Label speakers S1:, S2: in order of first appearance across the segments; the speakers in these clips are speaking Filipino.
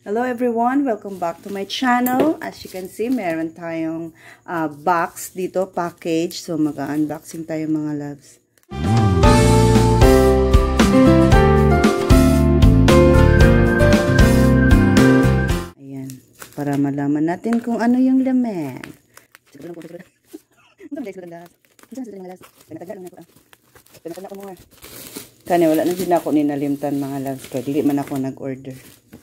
S1: Hello everyone! Welcome back to my channel. As you can see, meron tayong box dito, package. So mag-unboxing tayo mga loves. Ayan, para malaman natin kung ano yung laman. Kani wala na din ako ninalimtan mga loves ko. Dili man ako nag-order.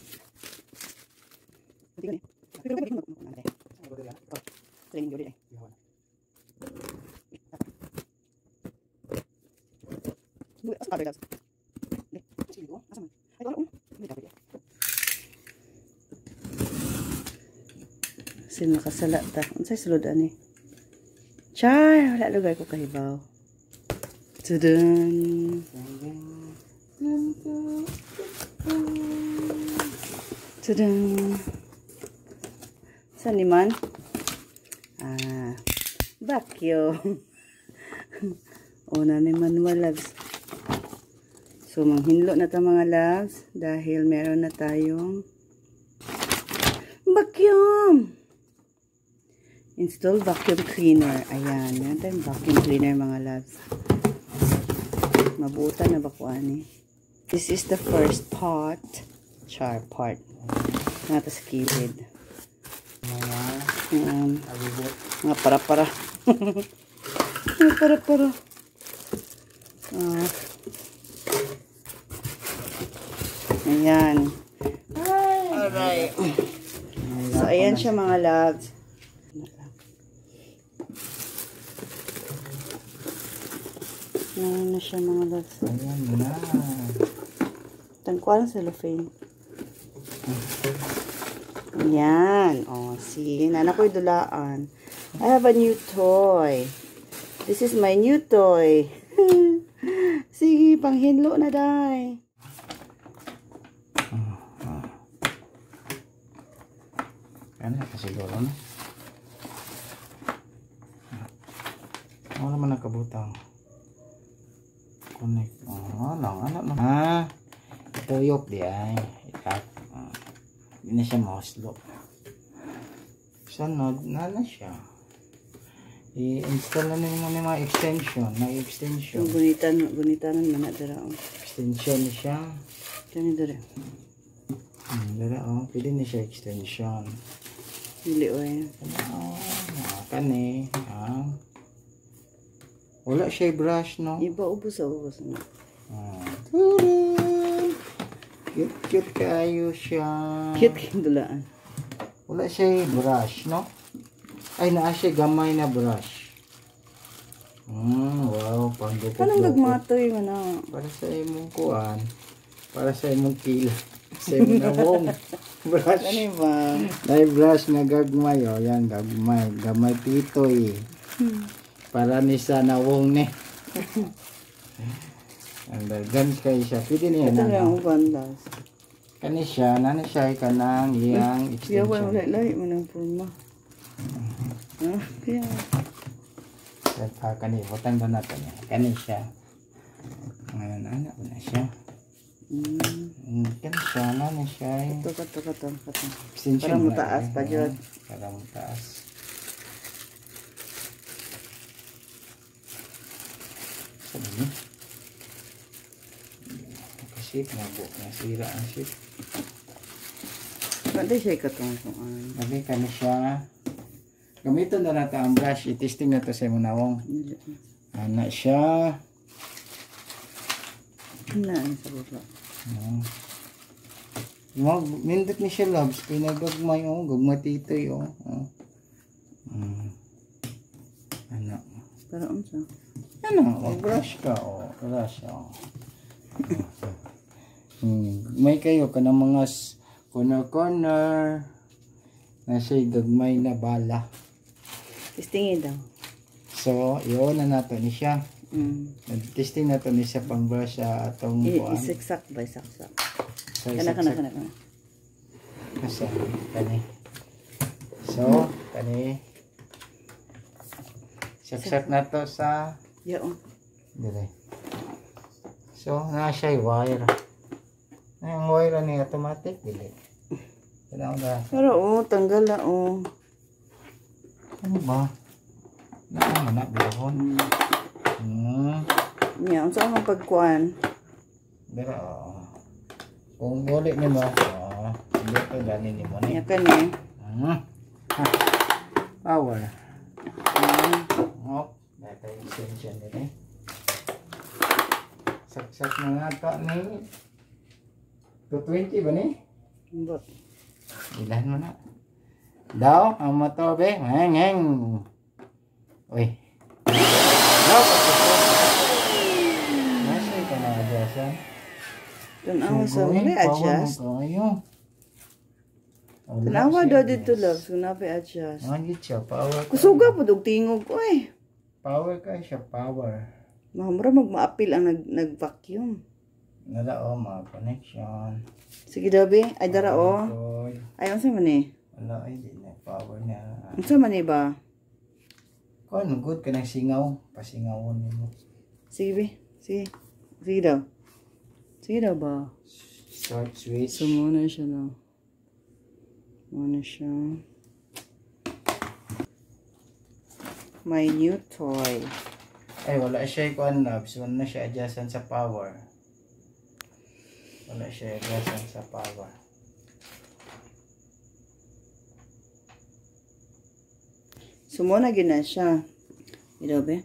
S1: Sin makasala ta. Unsay sulod ani? Char, wala lugar ko kahibaw. Tudun. Tudun. Saan ni man? Vacuum. Una ni manual loves. So, manghinlo na ta mga loves dahil meron na tayong vacuum. Install vacuum cleaner. Ayan, meron tayong vacuum cleaner mga loves. Mabuta na ba ko ani? This is the first part. Char part. Nata sa kilid. Mga para-para. Mga para-para. Ayan. Alright. So, ayan siya mga loves. Ayan na siya mga loves.
S2: Ayan na.
S1: Tangkuan sa cellophane. Ayan. Oh, see? Nana ko'y dulaan. I have a new toy. This is my new toy. Sige, panghinlo na day.
S2: Ano ito siguro na? Ano naman nakabutang? Connect. Ano? Tuyok di ay. Ikat. Hindi na siya mouse lock. Sunod na siya. I-install na naman yung mga extension. May extension.
S1: Gunitanan man na dara.
S2: Extension siya.
S1: Kani dara.
S2: Dara pwede na siya extension.
S1: Dili oy.
S2: Kani. Wala siya brush no.
S1: Iba ubos na.
S2: Cute kayo siya.
S1: Cute kayong dulaan.
S2: Wala siya brush, no? Ay, naa siya gamay na brush. Wow, pang-dukot.
S1: Kanang nagmatoy mo na.
S2: Para sa imong kuan. Para sa imong kila. Sa imong nawong brush.
S1: Ano ba?
S2: Dahil brush na gagmay, o. Yan, gagmay. Gamay titoy. Para ni sa nawong ni. Gan kayo siya. Pwede niya na.
S1: Ito lang ang bandas.
S2: Kani siya. Nani siya kanang iyang extension.
S1: Kaya wala lahi mo ng forma. Kaya.
S2: Kani. Hutang ba natin yan. Kani siya. Ngayon, anak na siya. Kani siya. Nani siya.
S1: Kato.
S2: Extension.
S1: Para mo taas pa dyan.
S2: Para mo taas. Sabi niyo. Ship na po. Nasira ang ship.
S1: Pwede siya ikatong kung ano.
S2: Lagi ka na siya. Gamitin na natin ang brush. I-testing na ito sa imunawong. Anak siya.
S1: Hinaan sa baba.
S2: Mindot ni siya loves. Pinagagmay o. Gagmay titoy o. Anak.
S1: Pero unsa?
S2: Ano? Mag-brush ka o. Brush o. May kayo ka ng mga corner na siya'y gagmay na bala.
S1: Testingin daw.
S2: So, yun na nato ni siya. Testing nato ni siya pang brush sa atong buwan.
S1: Isaksak ba? Isaksak.
S2: So,
S1: Kana.
S2: Kasi, kani. So, kani. Saksak na to sa...
S1: Yaon.
S2: Dire. So, na siya wire. Ang wire ni automatic dili.
S1: Pero tanggal na
S2: Ano ba? Naman bilahon.
S1: Yan, saan mo pagkuhan?
S2: Pero, kung ulit niyo mo, hindi ko ganin niyo mo na.
S1: Yan ka ni.
S2: Power. Data yung extension din Saksak na nga ito ni 220 ba ni?
S1: Hindi.
S2: Ilahan mo na. Daw, ang motor be. Ngeng. Uy. Daw, nasa ka na adjustan.
S1: Tanawa sa muli adjust. Tanawa daw dito Luvs kung napi-adjust.
S2: Ngagit siya, power.
S1: Kusuga po dog tingog ko
S2: Power ka siya, power.
S1: Mahamura magma-appeal ang nag-vacuum.
S2: Nala mga connection.
S1: Sige dabi, ay dara Ay, unsa man
S2: Wala, ay di na power na.
S1: Unsa man ba?
S2: Kung good ka ng singaw, pasingawon mo.
S1: Sige be, sige. Sige daw. Sige daw ba?
S2: Start switch.
S1: So muna siya na. Muna siya. My new toy.
S2: Ay, wala siya ikuan Luvs. Wala na siya adjustan sa power. Wala siya adjustan sa power.
S1: Sumuna gina siya. Ito be?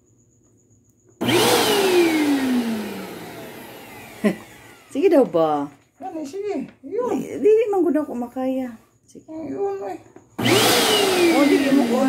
S1: Sige daw ba?
S2: Ano, sige. Yun.
S1: Dili man gud ako makaya. Sige.
S2: Yun, ay.
S1: Dili mo ko.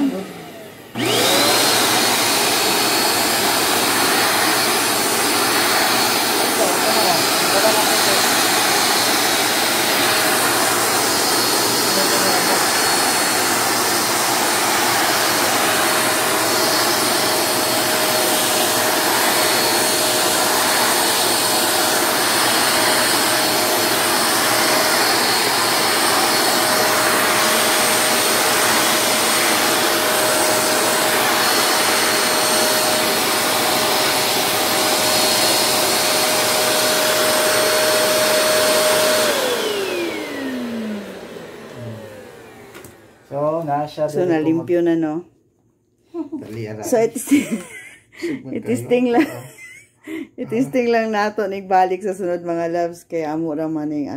S1: So, nalimpyo na, no? So, itisting lang. Itisting lang nato nagbalik sa sunod mga Luvs. Kaya amo raman yung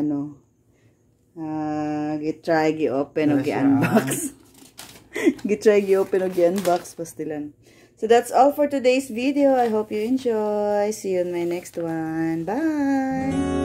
S1: gitry, gi-open o gi-unbox. Gitry, gi-open o gi-unbox. Pastilan. So, that's all for today's video. I hope you enjoy. See you in my next one. Bye!